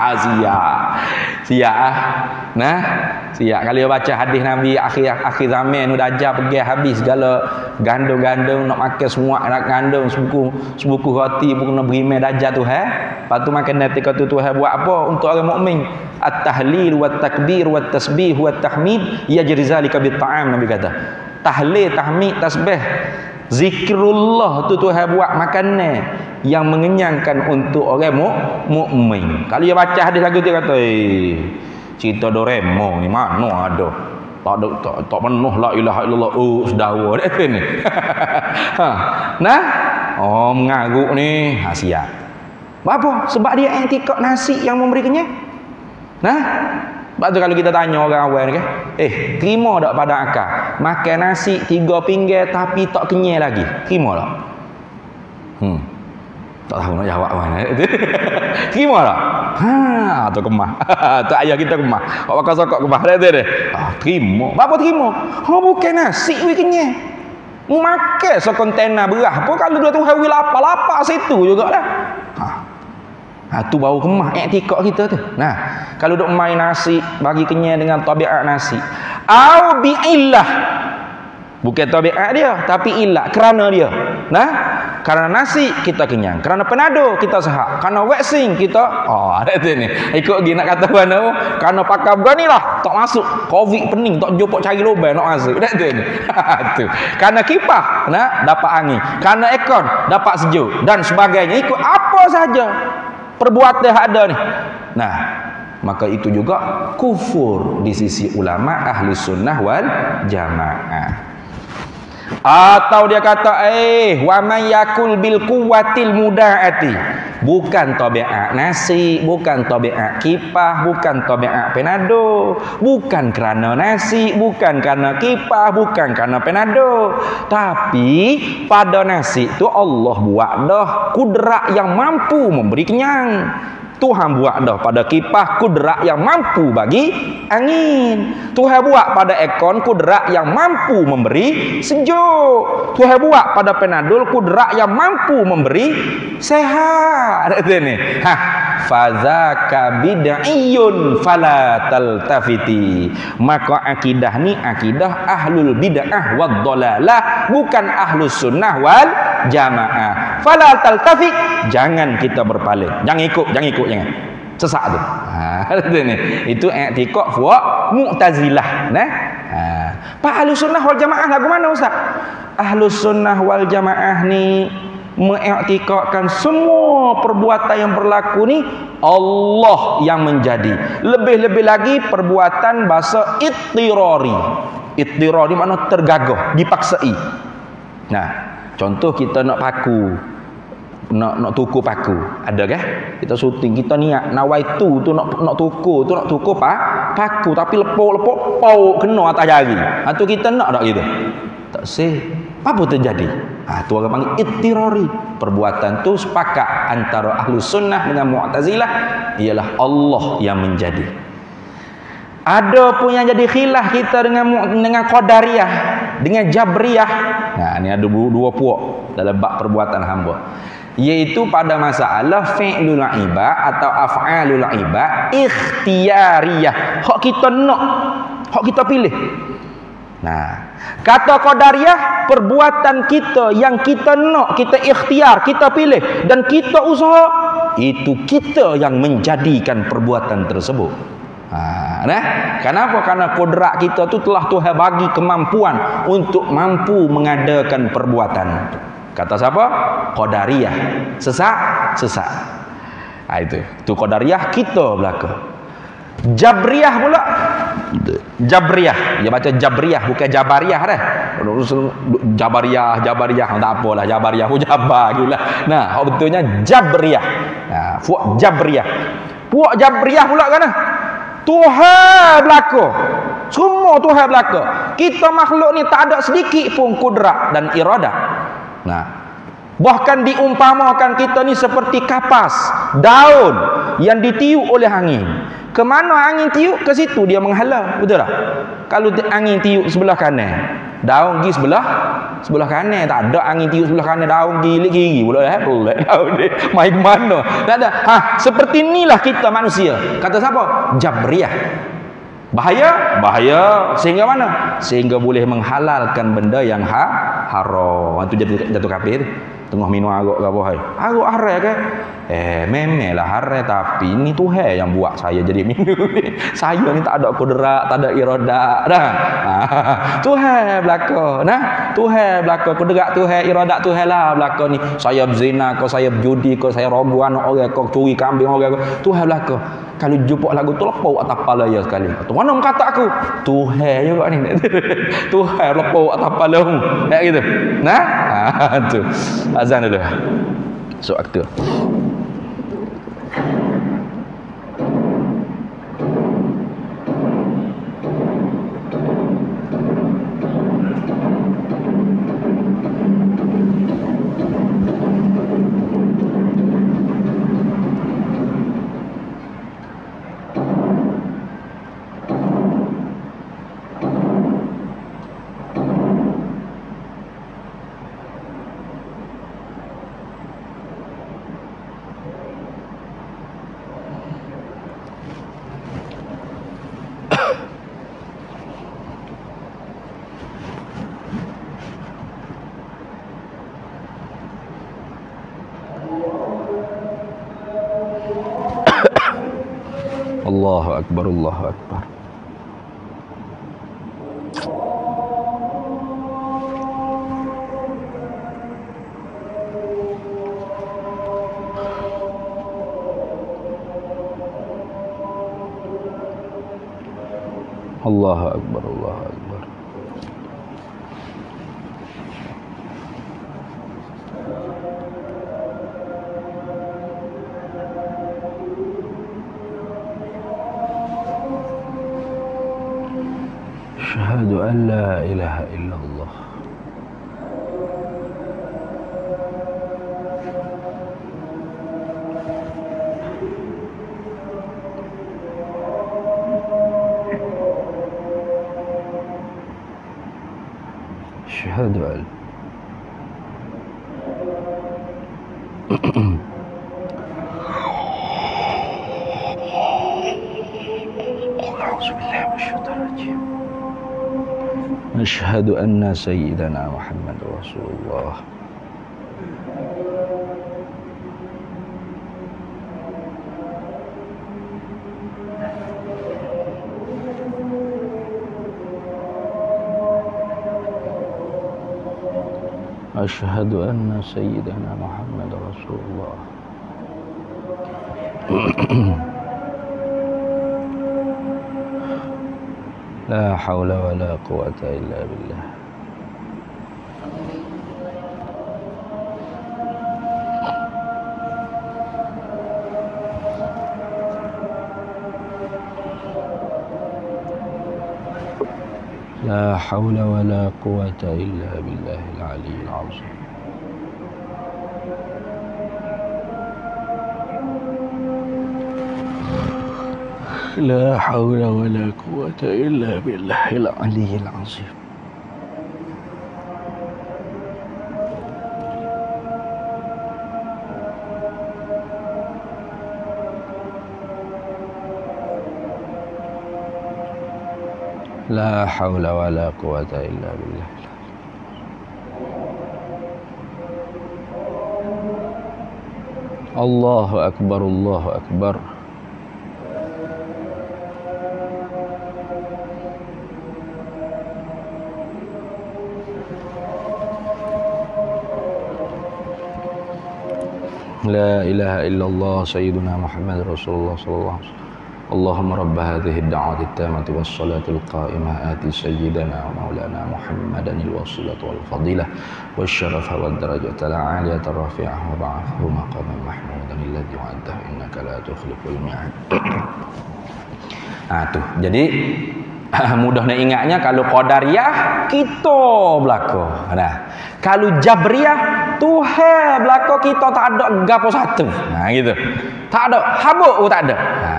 Siap. Siap kalau baca hadis Nabi akhir zaman udah ajar pergi habis segala gandum-gandum nak makan semua nak gandum sebuku roti pun nak beri mai dajah tu lepas tu makan nanti kata tu buat apa untuk orang mukmin? At-tahlil wa takbir wa tasbih wa tahmid yajri zalika bit ta'am. Nabi kata tahlil, tahmid, tasbih, zikrullah tu Tuhan buat makanan yang mengenyangkan untuk orang mukmin. Kalau dia baca hadis lagu dia kata, cerita Doraemon ni mana ada? Tak penuh la ilaha illallah. Sedawa dah ni. Mengaruk ni. Siap. Apa? Sebab dia i'tikad nasi yang memberi kenyang. Sebab tu kalau kita tanya orang awal ni kan, terima tak pada akal makan nasi 3 pinggir tapi tak kenyang lagi? Terima tak? Tak tahu nak jawab mana. Terima tak? Tu kemah. Tu ayah kita kemah. Pak bakal sokok kemah dia. Terima. Apa terima? Bukan nasi we kenyang. Makan sekontena beras pun kalau dia tu hari lapar situ jugalah. Tu baru kemah i'tikad kita tu. Kalau duk main nasi bagi kenyang dengan tabiat nasi. Au bi illah. Bukan tabiat dia tapi illah kerana dia. Kerana nasi kita kenyang, kerana penado kita sehat, kerana waxing kita ada tu ni. Ikut lagi nak kata mana? Kerana pakai begini lah tak masuk. Covid pening tak jumpa cari lubang nak masuk. Dak tu ni. Tu. Kerana kipas dapat angin, kerana ekon dapat sejuk dan sebagainya. Ikut apa saja perbuatan yang ada ni. Maka itu juga kufur di sisi ulama ahli sunnah wal jamaah. Atau dia kata wa may yakul bil quwwatil mudaati, bukan tabiat nasi, bukan tabiat kipas, bukan tabiat penado, bukan kerana nasi, bukan kerana kipas, bukan kerana penado, tapi pada nasi tu Allah buat dah kudrat yang mampu memberi kenyang. Tuhan buat dah pada kipas kudrat yang mampu bagi angin. Tuhan buat pada aircon kudrat yang mampu memberi sejuk. Tuhan buat pada penadol kudrat yang mampu memberi sehat. Ni. Fazaka bid'iyun fala taltafiti. Maka akidah ni akidah ahlul bid'ah wad dhalalah, bukan ahlus sunnah wal jamaah. Fala taltafit, jangan kita berpaling. Jangan ikut, jangan. Sesak tu. Ni. Itu i'tiqad fuq Mu'tazilah, nah. Pak ahlus sunnah wal jamaah lagu mana ustaz? Ahlus sunnah wal jamaah ni mengiktikadkan semua perbuatan yang berlaku ni Allah yang menjadi. Lebih-lebih lagi perbuatan bahasa ittirari. Ittirari makna tergagah, dipaksai. Nah, contoh kita nak paku, nak tuku paku, ada ke? Kita syuting, kita niat nawaitu tu nak tuku paku, tapi lepok pau kena atas jari. Tu kita nak tak gitu? Tak sih. Apa terjadi? Tu orang panggil ittirari. Perbuatan tu sepakat antara ahlu sunnah dengan Mu'tazilah ialah Allah yang menjadi. Ada pun yang jadi khilaf kita dengan Qadariyah, dengan Jabriyah. Ni ada dua puak dalam bab perbuatan hamba. Iaitu pada masalah fi'lul ibad atau af'alul ibad ikhtiyariyah. Hak kita nak, hak kita pilih. Nah, kata Qadariyah, perbuatan kita yang kita nak, kita ikhtiar, kita pilih dan kita usaha, itu kita yang menjadikan perbuatan tersebut. Kenapa? Karena kodrat kita tu telah Tuhan bagi kemampuan untuk mampu mengadakan perbuatan. Kata siapa? Qadariyah. Sesat. Itu Qadariyah kita belaka. Jabriyah pula. Jabriyah, dia baca Jabriyah bukan Jabariyah dah. Jabariyah tak apalah, Jabariyah pun Jabar gila. Nah, betulnya Jabriyah. Puak Jabriyah. Puak Jabriyah pula kan? Tuhan belaka. Semua Tuhan belaka. Kita makhluk ni tak ada sedikit pun kudrat dan iradah. Nah, bahkan diumpamakan kita ni seperti kapas, daun yang ditiup oleh angin. Kemana angin tiup, ke situ dia menghala. Betul tak? Kalau angin tiup sebelah kanan, daun pergi sebelah kanan. Tak ada angin tiup sebelah kanan, daun pergi kiri pula. Pelik daun dia. Main mana? Tak ada. Seperti inilah kita manusia. Kata siapa? Jabriyah. Bahaya sehingga mana? Sehingga boleh menghalalkan benda yang haram. Itu jatuh kafir. Tengah minum arak ke apa hai? Arak haram ke? Memanglah haram, tapi ini Tuhan yang buat saya jadi minum ni. Saya ni tak ada kudrat, tak ada iradat dah. Tuhan belaka. Tuhan belaka, kudrat Tuhan, iradat Tuhan lah belaka ni. Saya berzina ke, saya berjudi ke, saya roboh anak orang ke, curi kambing orang ke. Tuhan belaka. Kalau jumpa lagu tu lepau atas kepala dia sekali. Tu mana kata aku? Tuhan juga ni. Tuhan lepau atas kepala mu. Kayak gitu. Tu. Azan dulu. So aktor. Allahu Akbar, Allahu Akbar. Allahu Akbar, Allahu Akbar. Asyhadu an la ilaha illallah. أشهد أن أشهد أن سيدنا محمد رسول الله. أشهد أن سيدنا محمد رسول الله. لا حول ولا قوة إلا بالله. لا حول ولا قوة إلا بالله العلي العظيم. لا حول ولا قوة إلا بالله العلي العظيم. لا حول ولا قوة إلا بالله. الله أكبر الله أكبر. لا إله إلا الله سيدنا محمد رسول الله صلى الله عليه وسلم. اللهم رب هذه الدعوة التامة والصلاة القائمة آتي سيدنا ومولانا محمدا الوسيلة والفضيلة والشرف والدرجة العالية الرفيعة وبعثه مقاما محمودا الذي وعده إنك لا تخلف الميعاد. Jadi mudah nak ingatnya kalau Qadariyah kita belako. Nah, kalau Jabriyah Tuhan belako kita tak ada gapo satu. Nah gitu. Tak ada, habuk pun tak ada.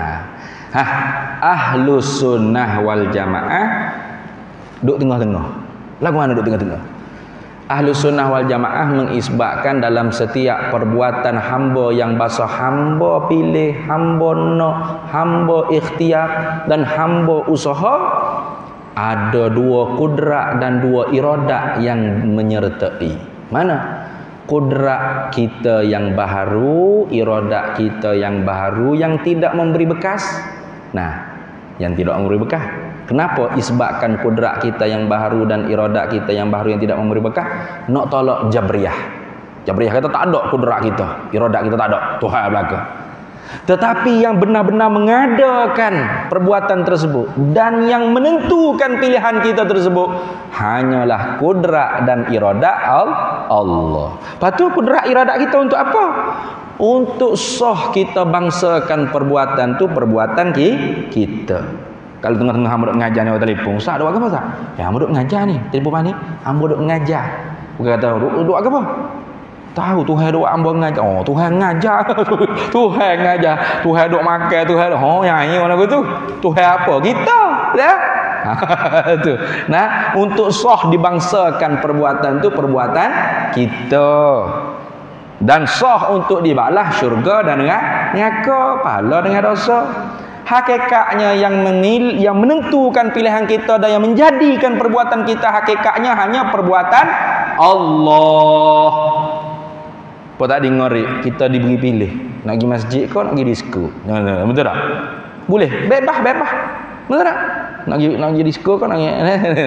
Ahlus sunnah wal jamaah duduk tengah-tengah. Lagu mana duduk tengah-tengah? Ahlus sunnah wal jamaah mengisbatkan dalam setiap perbuatan hamba yang bahasa hamba pilih, hamba nak, hamba ikhtiar dan hamba usaha, ada dua kudrat dan dua iradat yang menyertai. Mana? Kudrat kita yang baharu, iradat kita yang baharu yang tidak memberi bekas. Nah, yang tidak memberi bekas. Kenapa isbatkan kudrat kita yang baharu dan iradat kita yang baharu yang tidak memberi bekas? Nak tolak Jabriyah. Jabriyah kata tak ada kudrat kita, iradat kita tak ada, Tuhan belaka. Tetapi yang benar-benar mengadakan perbuatan tersebut dan yang menentukan pilihan kita tersebut hanyalah kudrat dan iradat Allah. Lepas tu kudrat iradat kita untuk apa? Untuk sah kita bangsakan perbuatan tu perbuatan kita. Kalau tengah-tengah hamba duk mengajar ni orang telefon, "Ustaz, duk apa, Ustaz?" "Ya, hamba duk mengajar ni. Telefon mana ni? Hamba duk mengajar." Bukan kata, "Duk apa?" Tahu Tuhan duk hamba mengajar. Oh, Tuhan mengajar. Tuhan mengajar. Tuhan duk makan, Tuhan. Oh, yang ini orang tu. Tuhan apa? Kita. Ya. Tu. Nah, untuk sah dibangsakan perbuatan tu perbuatan kita. Dan sah untuk dibalas syurga dan neraka, pahala dengan dosa. Hakikatnya yang menentukan pilihan kita dan yang menjadikan perbuatan kita hakikatnya hanya perbuatan Allah. Apa tak dengar kita diberi pilih nak pergi masjid ke nak pergi disko? Betul tak? Boleh, bebas. Betul tak? Nak pergi disko ke nak pergi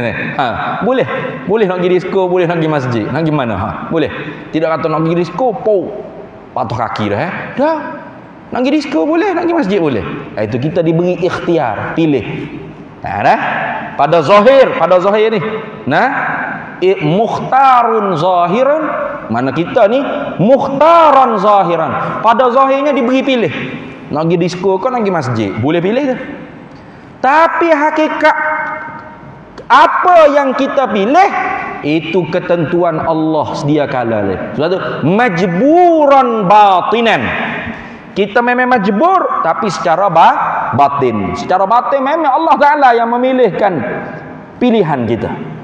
boleh nak pergi disko, boleh nak pergi masjid. Nak pergi mana? Boleh. Tidak kata nak pergi disko, patah kaki dah Dah. Nak pergi disko boleh, nak pergi masjid boleh. Itu kita diberi ikhtiar, pilih. Nah, pada zahir ni. Nah, mukhtarun zahiran, mana kita ni mukhtaran zahiran. Pada zahirnya diberi pilih. Nak pergi disko ke nak pergi masjid? Boleh pilih tu. Tapi hakikat apa yang kita pilih itu ketentuan Allah sedia kala ni. Sebab tu majburan batinan. Kita memang majbur tapi secara batin. Secara batin memang Allah Taala yang memilihkan pilihan kita.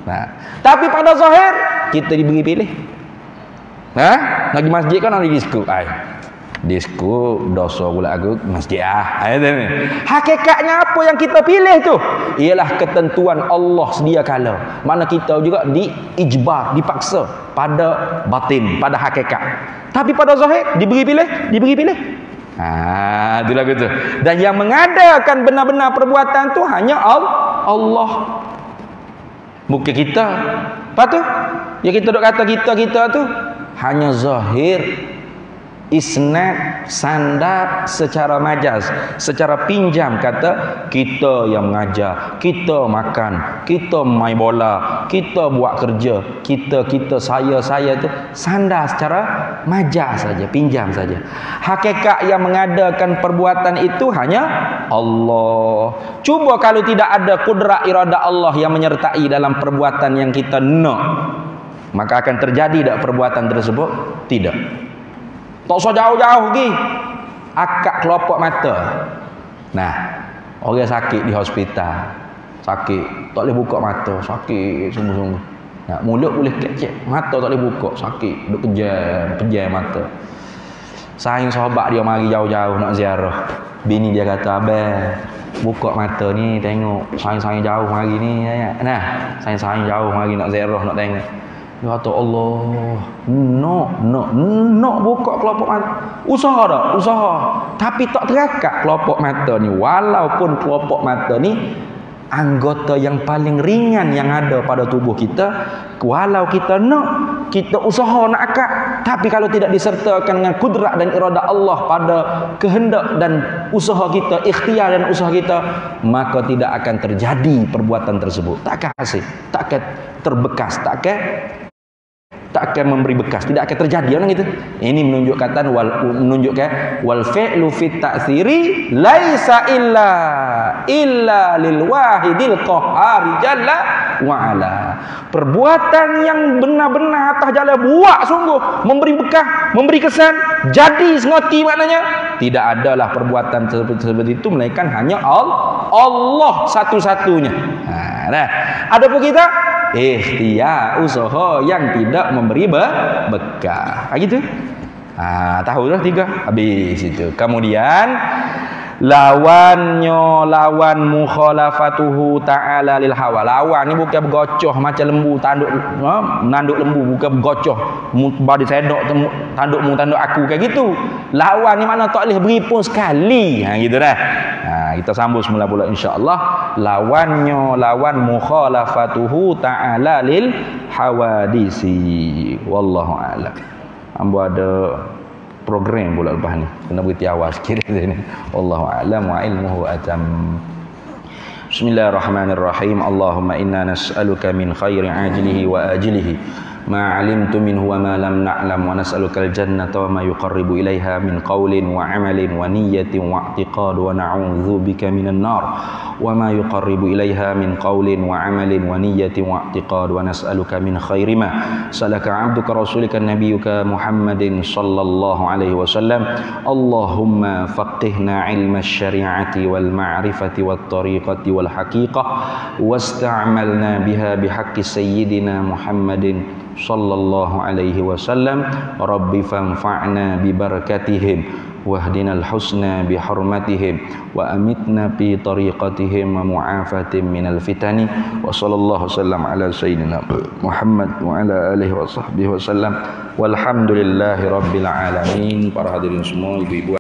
Nah, tapi pada zahir kita diberi pilih. Nah, lagi masjid kan ada disko. Disko dosa pula aku masjid hakikatnya apa yang kita pilih tu ialah ketentuan Allah sedia kala, mana kita juga diijbar, dipaksa pada batin, pada hakikat, tapi pada zahir diberi pilih. Itu lagu tu. Dan yang mengadakan benar-benar perbuatan tu hanya Allah, bukan kita. Apa tu ya kita duk kata kita tu hanya zahir, isnad, sandar secara majaz, secara pinjam kata kita yang mengajar, kita makan, kita main bola, kita buat kerja, kita saya tu sandar secara majaz saja, pinjam saja. Hakikat yang mengadakan perbuatan itu hanya Allah. Cuba kalau tidak ada kudrat iradah Allah yang menyertai dalam perbuatan yang kita nak, maka akan terjadi tak perbuatan tersebut? Tidak. Tak usah jauh-jauh lagi. Akak kelopak mata. Nah, orang sakit di hospital. Sakit, tak boleh buka mata. Sakit sungguh-sungguh. Nah, mulut boleh kecek, mata tak boleh buka. Sakit, duk pejam mata. Sayang sahabat dia mari jauh-jauh nak ziarah. Bini dia kata, "Abang, buka mata ni tengok. Sayang jauh mari ni." Nah, sayang jauh mari nak ziarah, nak tengok. Dia kata, Allah, nak buka kelopak mata. Usaha tak? Usaha. Tapi tak terakat kelopak mata ni. Walaupun kelopak mata ni anggota yang paling ringan yang ada pada tubuh kita, walau kita nak, kita usaha nak akak, tapi kalau tidak disertakan dengan kudrat dan iradah Allah pada kehendak dan usaha kita, ikhtiar dan usaha kita, maka tidak akan terjadi perbuatan tersebut. Tak akan hasil, tak akan terbekas, tak akan memberi bekas, tidak akan terjadi orang itu. Ini menunjukkan wal fi'lu fit ta'thiri laisa illa lil wahidil qahhar jalla wa ala. Perbuatan yang benar-benar atas jalan buat sungguh, memberi bekas, memberi kesan, jadi sengoti, maknanya tidak adalah perbuatan seperti itu melainkan hanya Allah satu-satunya. Nah, adapun kita ikhtiar, usaha yang tidak memberi bekas. Gitu. Tahu dah 3. Habis itu. Kemudian lawan mukhalafatuhu ta'ala lil hawa. Lawan ni bukan bergocoh macam lembu nanduk lembu, bukan bergocoh badi sedok tanduk aku kayak gitu. Lawan ni mana tak boleh beri pun sekali. Gitu dah. Kita sambung semula pula insya-Allah. Lawan mukhalafatuhu ta'ala lil hawadisi. Wallahu a'lam. Ambo ada program pula lepas ni. Kena beritahu awas sikit ni. Wallahu a'lam wa ilmuhu atam. Bismillahirrahmanirrahim. Allahumma inna nas'aluka min khairi ajlihi wa ajlihi ma 'alimtu minhu wa ma lam na'lam wa nas'aluka al-jannata wa ma yuqarribu ilaiha min qawlin wa 'amalin wa niyyatin wa i'tiqad wa na'udzu bika minan nar wa ma yuqarribu ilaiha min qawlin wa 'amalin wa niyyatin wa i'tiqad wa nas'aluka min khairi ma salaka 'abduka rasulika nabiyyuka Muhammadin sallallahu alaihi wasallam. Allahumma faqihna 'ilma asy-syari'ati wal ma'rifati wat tariqati wal haqiqah wasta'malna biha bihaqqi sayyidina Muhammadin sallallahu alaihi wasallam. Rabbi fanfa'na bi barakatihim wahdinal husna bi hurmatihim wa amitna bi tariqatihim wa mu'afatin minal fitani wa sallallahu wasallam ala sayyidina Muhammad wa ala alihi wa sahbihi wasallam walhamdulillahi rabbil alamin. Para hadirin semua, ibu-ibu